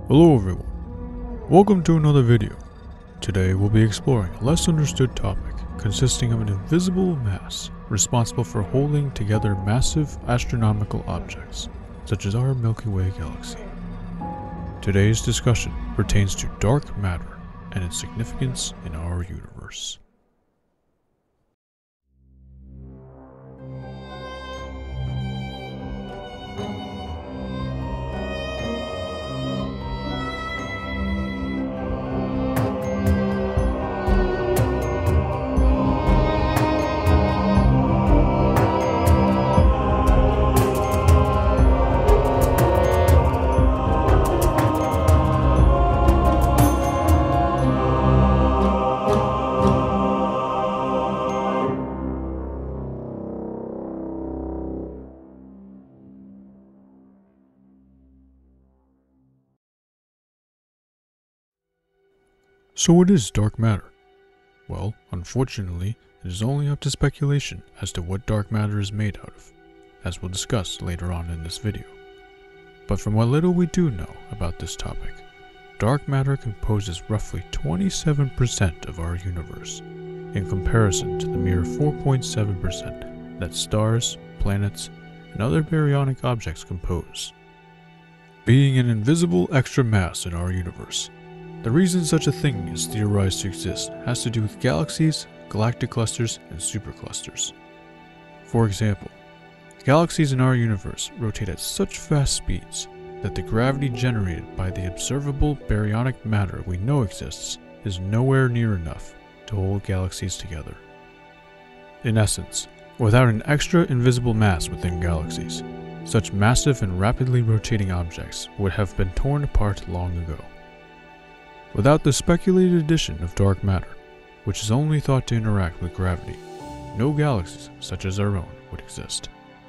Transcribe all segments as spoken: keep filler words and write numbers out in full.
Hello everyone, welcome to another video. Today we'll be exploring a less understood topic consisting of an invisible mass responsible for holding together massive astronomical objects, such as our Milky Way galaxy. Today's discussion pertains to dark matter and its significance in our universe. So what is dark matter? Well, unfortunately, it is only up to speculation as to what dark matter is made out of, as we'll discuss later on in this video. But from what little we do know about this topic, dark matter composes roughly twenty-seven percent of our universe, in comparison to the mere four point seven percent that stars, planets, and other baryonic objects compose. Being an invisible extra mass in our universe, the reason such a thing is theorized to exist has to do with galaxies, galactic clusters, and superclusters. For example, galaxies in our universe rotate at such fast speeds that the gravity generated by the observable baryonic matter we know exists is nowhere near enough to hold galaxies together. In essence, without an extra invisible mass within galaxies, such massive and rapidly rotating objects would have been torn apart long ago. Without the speculated addition of dark matter, which is only thought to interact with gravity, no galaxies such as our own would exist.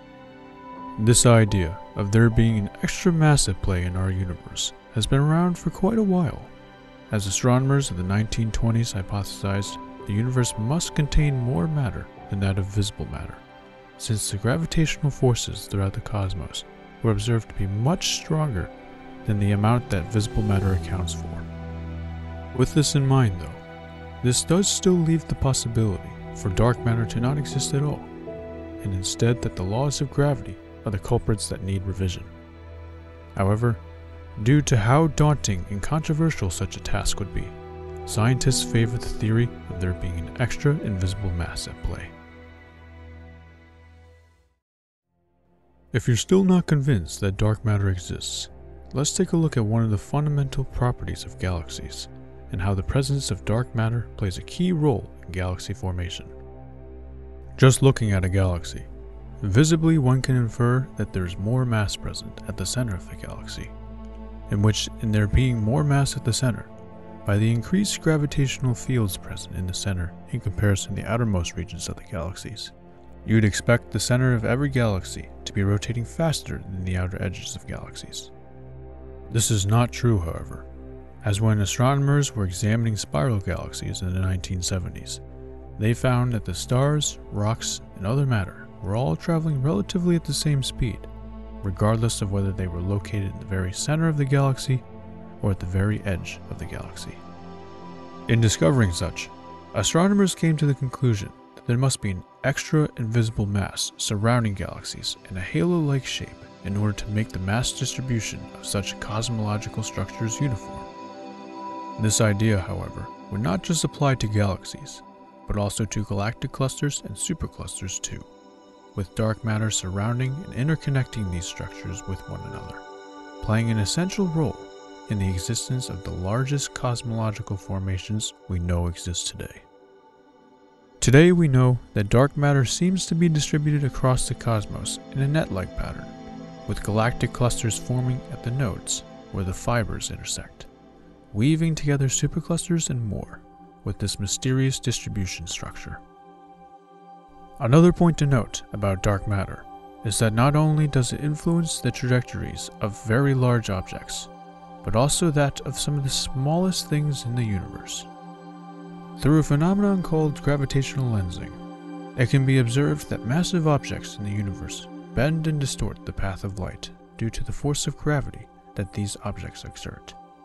This idea of there being an extra mass at play in our universe has been around for quite a while, as astronomers of the nineteen twenties hypothesized the universe must contain more matter than that of visible matter, since the gravitational forces throughout the cosmos were observed to be much stronger than the amount that visible matter accounts for. With this in mind though, this does still leave the possibility for dark matter to not exist at all, and instead that the laws of gravity are the culprits that need revision. However, due to how daunting and controversial such a task would be, scientists favor the theory of there being an extra invisible mass at play. If you're still not convinced that dark matter exists, let's take a look at one of the fundamental properties of galaxies, and how the presence of dark matter plays a key role in galaxy formation. Just looking at a galaxy, visibly one can infer that there is more mass present at the center of the galaxy, in which, in there being more mass at the center, by the increased gravitational fields present in the center in comparison to the outermost regions of the galaxies, you'd expect the center of every galaxy to be rotating faster than the outer edges of galaxies. This is not true, however, as when astronomers were examining spiral galaxies in the nineteen seventies, they found that the stars, rocks, and other matter were all traveling relatively at the same speed, regardless of whether they were located in the very center of the galaxy or at the very edge of the galaxy. In discovering such, astronomers came to the conclusion that there must be an extra invisible mass surrounding galaxies in a halo-like shape in order to make the mass distribution of such cosmological structures uniform. This idea, however, would not just apply to galaxies, but also to galactic clusters and superclusters too, with dark matter surrounding and interconnecting these structures with one another, playing an essential role in the existence of the largest cosmological formations we know exist today. Today we know that dark matter seems to be distributed across the cosmos in a net-like pattern, with galactic clusters forming at the nodes where the fibers intersect, weaving together superclusters and more with this mysterious distribution structure. Another point to note about dark matter is that not only does it influence the trajectories of very large objects, but also that of some of the smallest things in the universe. Through a phenomenon called gravitational lensing, it can be observed that massive objects in the universe bend and distort the path of light due to the force of gravity that these objects exert,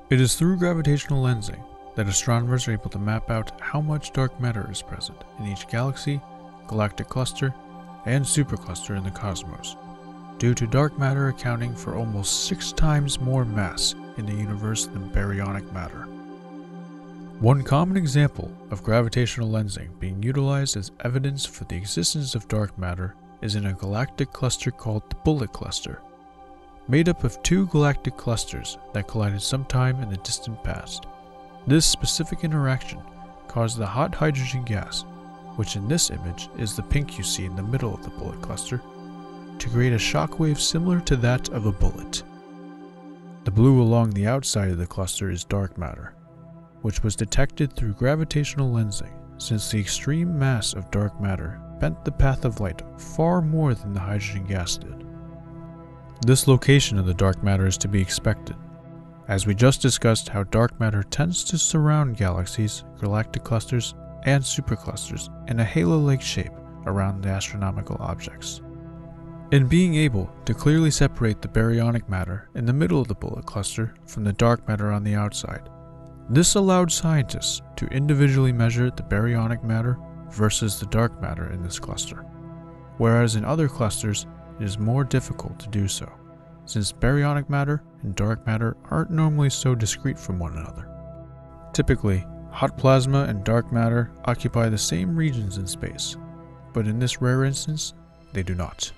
It is through gravitational lensing that astronomers are able to map out how much dark matter is present in each galaxy, galactic cluster, and supercluster in the cosmos, due to dark matter accounting for almost six times more mass in the universe than baryonic matter. One common example of gravitational lensing being utilized as evidence for the existence of dark matter is in a galactic cluster called the Bullet Cluster, made up of two galactic clusters that collided sometime in the distant past. This specific interaction caused the hot hydrogen gas, which in this image is the pink you see in the middle of the bullet cluster, to create a shockwave similar to that of a bullet. The blue along the outside of the cluster is dark matter, which was detected through gravitational lensing, since the extreme mass of dark matter bent the path of light far more than the hydrogen gas did. This location of the dark matter is to be expected, as we just discussed how dark matter tends to surround galaxies, galactic clusters, and superclusters in a halo-like shape around the astronomical objects. In being able to clearly separate the baryonic matter in the middle of the bullet cluster from the dark matter on the outside, this allowed scientists to individually measure the baryonic matter versus the dark matter in this cluster, whereas in other clusters it is more difficult to do so, since baryonic matter and dark matter aren't normally so discrete from one another. Typically, hot plasma and dark matter occupy the same regions in space, but in this rare instance, they do not.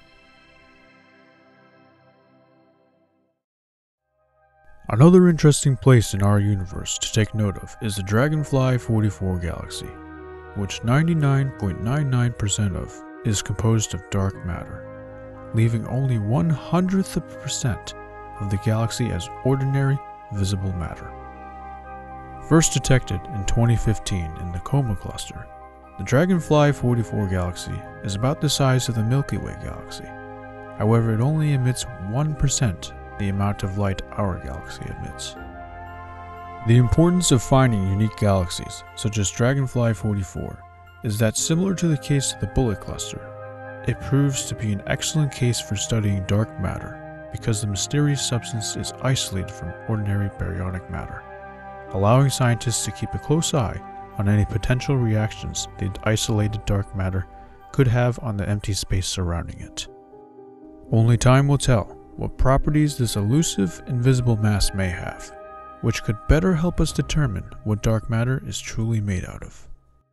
Another interesting place in our universe to take note of is the Dragonfly forty-four galaxy, which ninety-nine point nine nine percent of is composed of dark matter, leaving only one hundredth of a percent of the galaxy as ordinary visible matter. First detected in twenty fifteen in the Coma cluster, the Dragonfly forty-four galaxy is about the size of the Milky Way galaxy. However, it only emits one percent the amount of light our galaxy emits. The importance of finding unique galaxies, such as Dragonfly forty-four, is that similar to the case of the Bullet Cluster, it proves to be an excellent case for studying dark matter because the mysterious substance is isolated from ordinary baryonic matter, allowing scientists to keep a close eye on any potential reactions the isolated dark matter could have on the empty space surrounding it. Only time will tell what properties this elusive, invisible mass may have, which could better help us determine what dark matter is truly made out of.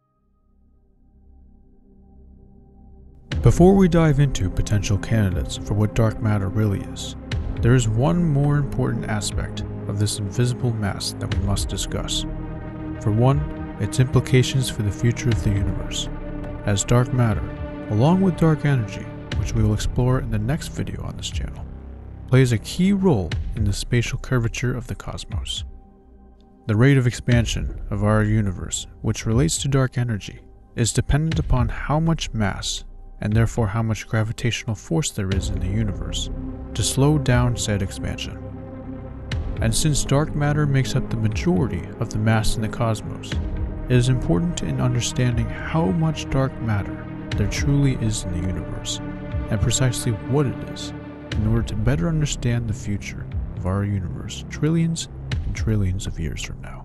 Before we dive into potential candidates for what dark matter really is, there is one more important aspect of this invisible mass that we must discuss. For one, its implications for the future of the universe, as dark matter, along with dark energy, which we will explore in the next video on this channel, plays a key role in the spatial curvature of the cosmos. The rate of expansion of our universe, which relates to dark energy, is dependent upon how much mass, and therefore how much gravitational force there is in the universe, to slow down said expansion. And since dark matter makes up the majority of the mass in the cosmos, it is important in understanding how much dark matter there truly is in the universe, and precisely what it is, in order to better understand the future of our universe trillions and trillions of years from now.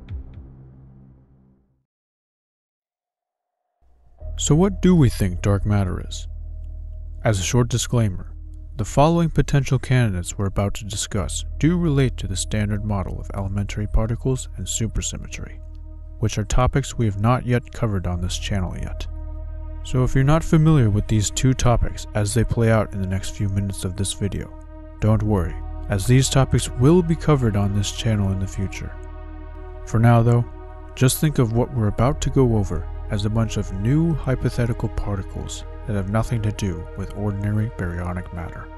So what do we think dark matter is? As a short disclaimer, the following potential candidates we're about to discuss do relate to the standard model of elementary particles and supersymmetry, which are topics we have not yet covered on this channel yet. So if you're not familiar with these two topics as they play out in the next few minutes of this video, don't worry, as these topics will be covered on this channel in the future. For now though, just think of what we're about to go over as a bunch of new hypothetical particles that have nothing to do with ordinary baryonic matter.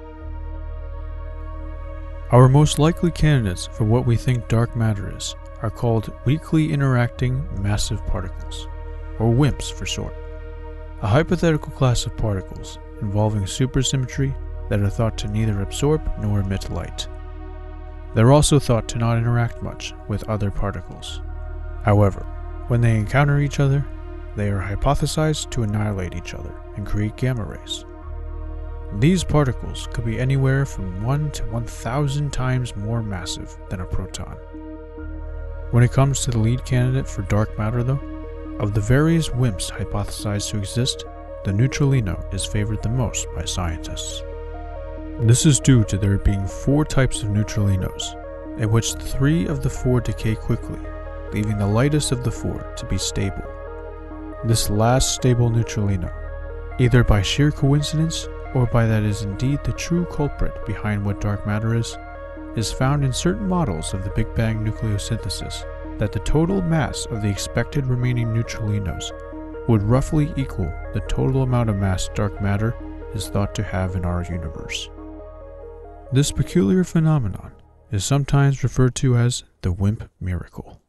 Our most likely candidates for what we think dark matter is are called weakly interacting massive particles, or WIMPs for short. A hypothetical class of particles involving supersymmetry that are thought to neither absorb nor emit light. They're also thought to not interact much with other particles. However, when they encounter each other, they are hypothesized to annihilate each other and create gamma rays. These particles could be anywhere from one to one thousand times more massive than a proton, When it comes to the lead candidate for dark matter though, of the various W I M Ps hypothesized to exist, the neutralino is favored the most by scientists. This is due to there being four types of neutralinos, in which three of the four decay quickly, leaving the lightest of the four to be stable. This last stable neutralino, either by sheer coincidence or by that is indeed the true culprit behind what dark matter is, is found in certain models of the Big Bang nucleosynthesis that the total mass of the expected remaining neutralinos would roughly equal the total amount of mass dark matter is thought to have in our universe. This peculiar phenomenon is sometimes referred to as the W I M P miracle.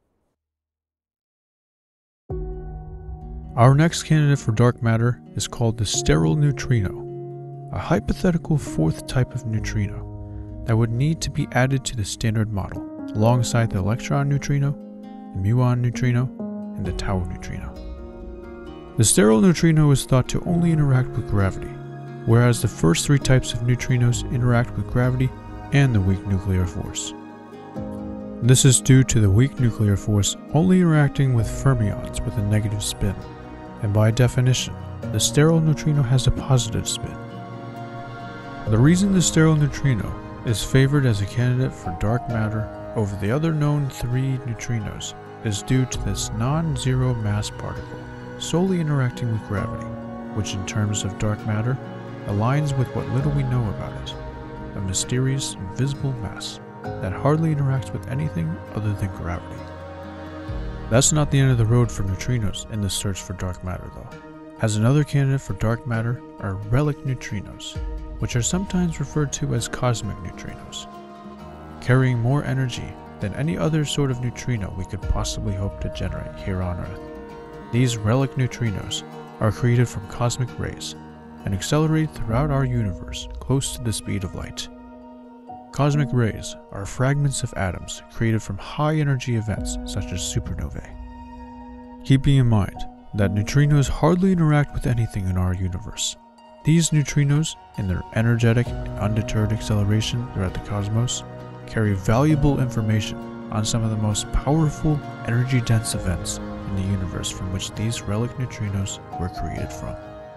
Our next candidate for dark matter is called the sterile neutrino, a hypothetical fourth type of neutrino that would need to be added to the standard model alongside the electron neutrino, the muon neutrino, and the tau neutrino. The sterile neutrino is thought to only interact with gravity, whereas the first three types of neutrinos interact with gravity and the weak nuclear force. This is due to the weak nuclear force only interacting with fermions with a negative spin, and by definition, the sterile neutrino has a positive spin. The reason the sterile neutrino is favored as a candidate for dark matter over the other known three neutrinos is due to this non-zero mass particle solely interacting with gravity, which in terms of dark matter aligns with what little we know about it, a mysterious invisible mass that hardly interacts with anything other than gravity. That's not the end of the road for neutrinos in the search for dark matter though, as another candidate for dark matter are relic neutrinos, which are sometimes referred to as cosmic neutrinos, carrying more energy than any other sort of neutrino we could possibly hope to generate here on Earth. These relic neutrinos are created from cosmic rays and accelerate throughout our universe close to the speed of light. Cosmic rays are fragments of atoms created from high-energy events such as supernovae. Keeping in mind that neutrinos hardly interact with anything in our universe, these neutrinos, in their energetic and undeterred acceleration throughout the cosmos, carry valuable information on some of the most powerful, energy-dense events in the universe from which these relic neutrinos were created from.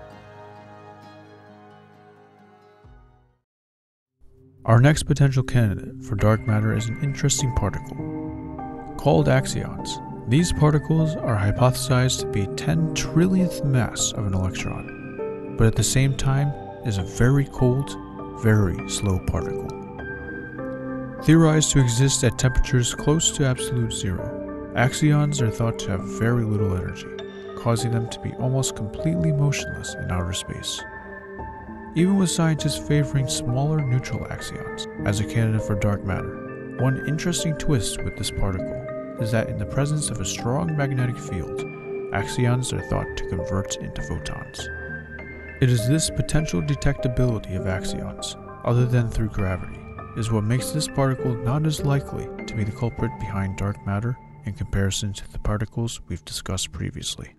Our next potential candidate for dark matter is an interesting particle. Called axions, these particles are hypothesized to be ten trillionth mass of an electron, but at the same time is a very cold, very slow particle. Theorized to exist at temperatures close to absolute zero, axions are thought to have very little energy, causing them to be almost completely motionless in outer space. Even with scientists favoring smaller neutral axions as a candidate for dark matter, one interesting twist with this particle is that in the presence of a strong magnetic field, axions are thought to convert into photons. It is this potential detectability of axions, other than through gravity, is what makes this particle not as likely to be the culprit behind dark matter in comparison to the particles we've discussed previously.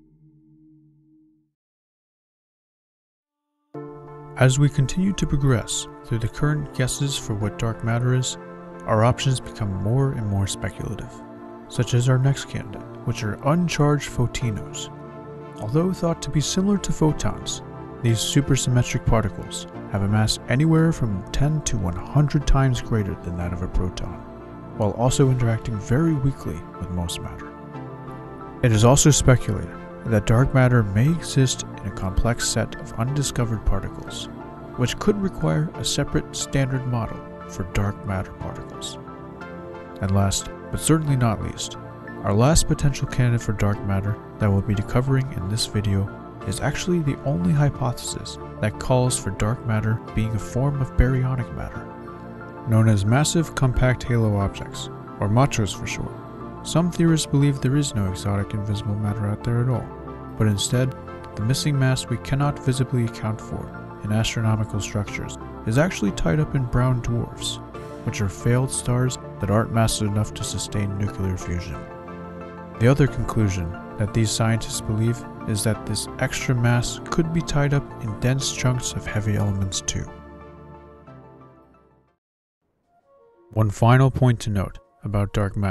As we continue to progress through the current guesses for what dark matter is, our options become more and more speculative, such as our next candidate, which are uncharged photinos. Although thought to be similar to photons, these supersymmetric particles have a mass anywhere from ten to one hundred times greater than that of a proton, while also interacting very weakly with most matter. It is also speculated that dark matter may exist in a complex set of undiscovered particles, which could require a separate standard model for dark matter particles. And last, but certainly not least, our last potential candidate for dark matter that we'll be covering in this video is actually the only hypothesis that calls for dark matter being a form of baryonic matter, known as massive compact halo objects, or MACHOs for short. Some theorists believe there is no exotic invisible matter out there at all, but instead, the missing mass we cannot visibly account for in astronomical structures is actually tied up in brown dwarfs, which are failed stars that aren't massive enough to sustain nuclear fusion. The other conclusion that these scientists believe is that this extra mass could be tied up in dense chunks of heavy elements too. One final point to note about dark matter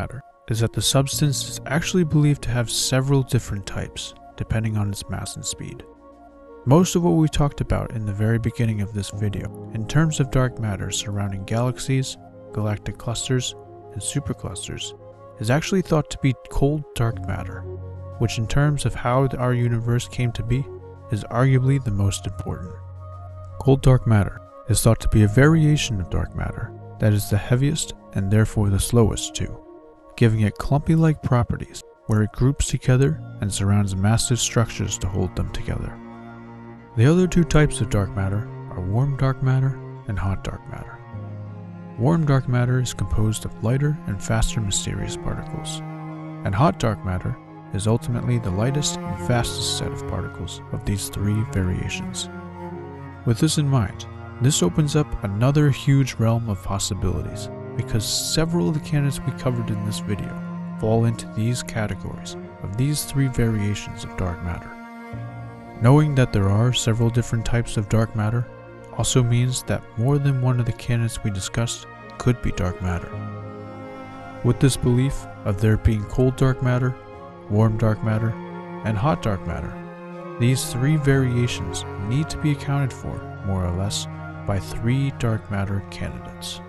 is that the substance is actually believed to have several different types, depending on its mass and speed. Most of what we talked about in the very beginning of this video, in terms of dark matter surrounding galaxies, galactic clusters, and superclusters, is actually thought to be cold dark matter, which in terms of how our universe came to be, is arguably the most important. Cold dark matter is thought to be a variation of dark matter that is the heaviest and therefore the slowest too, giving it clumpy-like properties where it groups together and surrounds massive structures to hold them together. The other two types of dark matter are warm dark matter and hot dark matter. Warm dark matter is composed of lighter and faster mysterious particles, and hot dark matter is ultimately the lightest and fastest set of particles of these three variations. With this in mind, this opens up another huge realm of possibilities, because several of the candidates we covered in this video fall into these categories of these three variations of dark matter. Knowing that there are several different types of dark matter also means that more than one of the candidates we discussed could be dark matter. With this belief of there being cold dark matter, warm dark matter, and hot dark matter, these three variations need to be accounted for, more or less, by three dark matter candidates.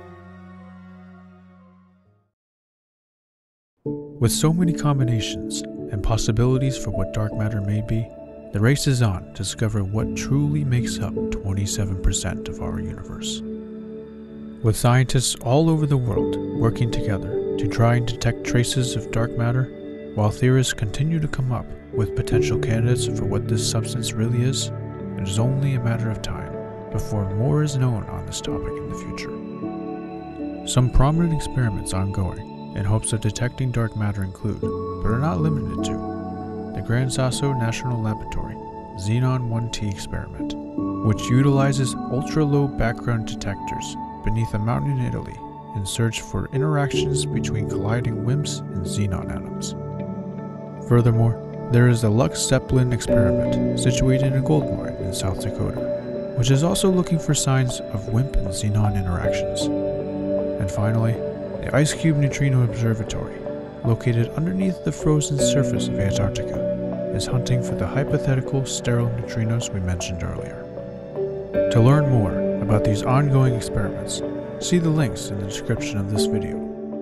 With so many combinations and possibilities for what dark matter may be, the race is on to discover what truly makes up twenty-seven percent of our universe. With scientists all over the world working together to try and detect traces of dark matter, while theorists continue to come up with potential candidates for what this substance really is, it is only a matter of time before more is known on this topic in the future. Some prominent experiments ongoing in hopes of detecting dark matter include, but are not limited to, the Gran Sasso National Laboratory Xenon one T experiment, which utilizes ultra-low background detectors beneath a mountain in Italy in search for interactions between colliding W I M Ps and xenon atoms. Furthermore, there is the Lux Zeppelin experiment situated in a gold mine in South Dakota, which is also looking for signs of W I M P and xenon interactions. And finally, the Ice Cube Neutrino Observatory, located underneath the frozen surface of Antarctica, is hunting for the hypothetical sterile neutrinos we mentioned earlier. To learn more about these ongoing experiments, see the links in the description of this video.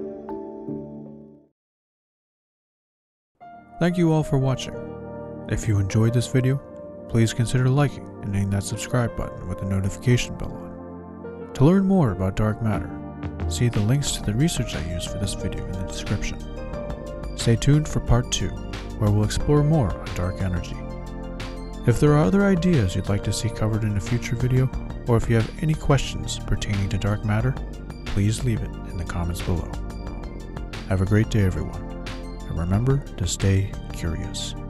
Thank you all for watching. If you enjoyed this video, please consider liking and hitting that subscribe button with the notification bell on. To learn more about dark matter, see the links to the research I used for this video in the description. Stay tuned for part two, where we'll explore more on dark energy. If there are other ideas you'd like to see covered in a future video, or if you have any questions pertaining to dark matter, please leave it in the comments below. Have a great day, everyone, and remember to stay curious.